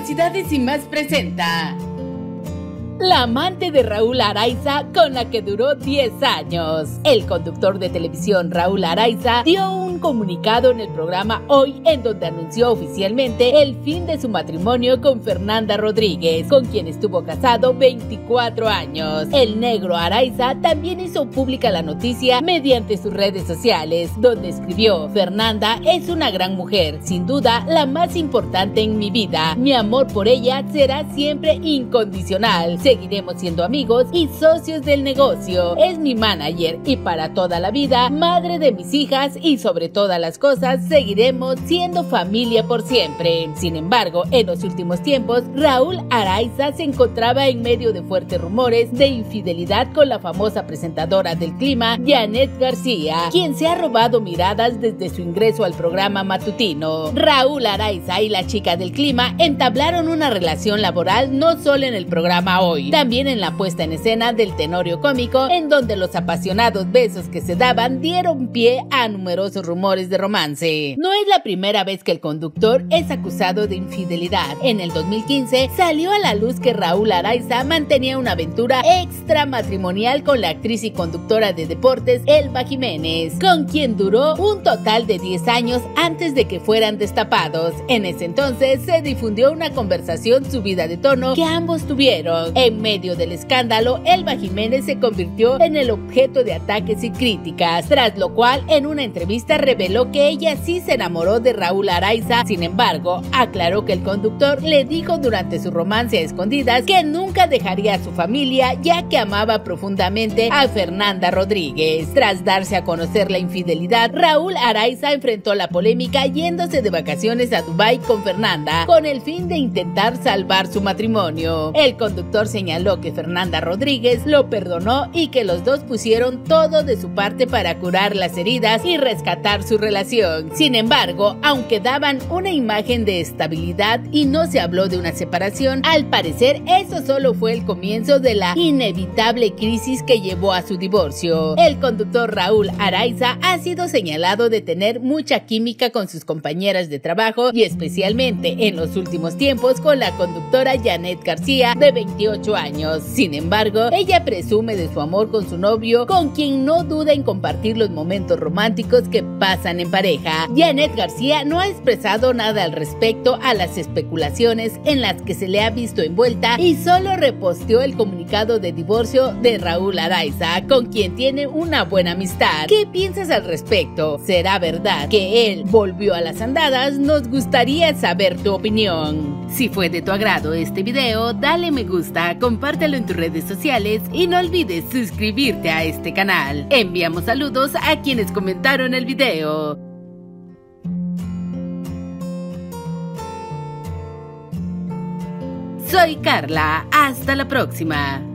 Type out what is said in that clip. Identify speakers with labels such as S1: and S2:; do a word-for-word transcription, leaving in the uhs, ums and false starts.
S1: Curiosidades y más presenta la amante de Raúl Araiza con la que duró diez años. El conductor de televisión Raúl Araiza dio un comunicado en el programa Hoy en donde anunció oficialmente el fin de su matrimonio con Fernanda Rodríguez, con quien estuvo casado veinticuatro años. El negro Araiza también hizo pública la noticia mediante sus redes sociales, donde escribió: Fernanda es una gran mujer, sin duda la más importante en mi vida. Mi amor por ella será siempre incondicional. Seguiremos siendo amigos y socios del negocio. Es mi manager y para toda la vida, madre de mis hijas y sobre todas las cosas, seguiremos siendo familia por siempre. Sin embargo, en los últimos tiempos, Raúl Araiza se encontraba en medio de fuertes rumores de infidelidad con la famosa presentadora del clima, Janet García, quien se ha robado miradas desde su ingreso al programa matutino. Raúl Araiza y la chica del clima entablaron una relación laboral no solo en el programa Hoy, también en la puesta en escena del Tenorio Cómico, en donde los apasionados besos que se daban dieron pie a numerosos rumores de romance. No es la primera vez que el conductor es acusado de infidelidad. En el dos mil quince salió a la luz que Raúl Araiza mantenía una aventura extramatrimonial con la actriz y conductora de deportes Elba Jiménez, con quien duró un total de diez años antes de que fueran destapados. En ese entonces se difundió una conversación subida de tono que ambos tuvieron. En medio del escándalo, Elba Jiménez se convirtió en el objeto de ataques y críticas, tras lo cual en una entrevista reveló que ella sí se enamoró de Raúl Araiza. Sin embargo, aclaró que el conductor le dijo durante su romance a escondidas que nunca dejaría a su familia, ya que amaba profundamente a Fernanda Rodríguez. Tras darse a conocer la infidelidad, Raúl Araiza enfrentó la polémica yéndose de vacaciones a Dubái con Fernanda, con el fin de intentar salvar su matrimonio. El conductor señaló que Fernanda Rodríguez lo perdonó y que los dos pusieron todo de su parte para curar las heridas y rescatar su relación. Sin embargo, aunque daban una imagen de estabilidad y no se habló de una separación, al parecer eso solo fue el comienzo de la inevitable crisis que llevó a su divorcio. El conductor Raúl Araiza ha sido señalado de tener mucha química con sus compañeras de trabajo y especialmente en los últimos tiempos con la conductora Janet García, de veintiocho años. Sin embargo, ella presume de su amor con su novio, con quien no duda en compartir los momentos románticos que pasan en pareja. Janet García no ha expresado nada al respecto a las especulaciones en las que se le ha visto envuelta y solo reposteó el comunicado de divorcio de Raúl Araiza, con quien tiene una buena amistad. ¿Qué piensas al respecto? ¿Será verdad que él volvió a las andadas? Nos gustaría saber tu opinión. Si fue de tu agrado este video, dale me gusta, compártelo en tus redes sociales y no olvides suscribirte a este canal. Enviamos saludos a quienes comentaron el video. Soy Carla, hasta la próxima.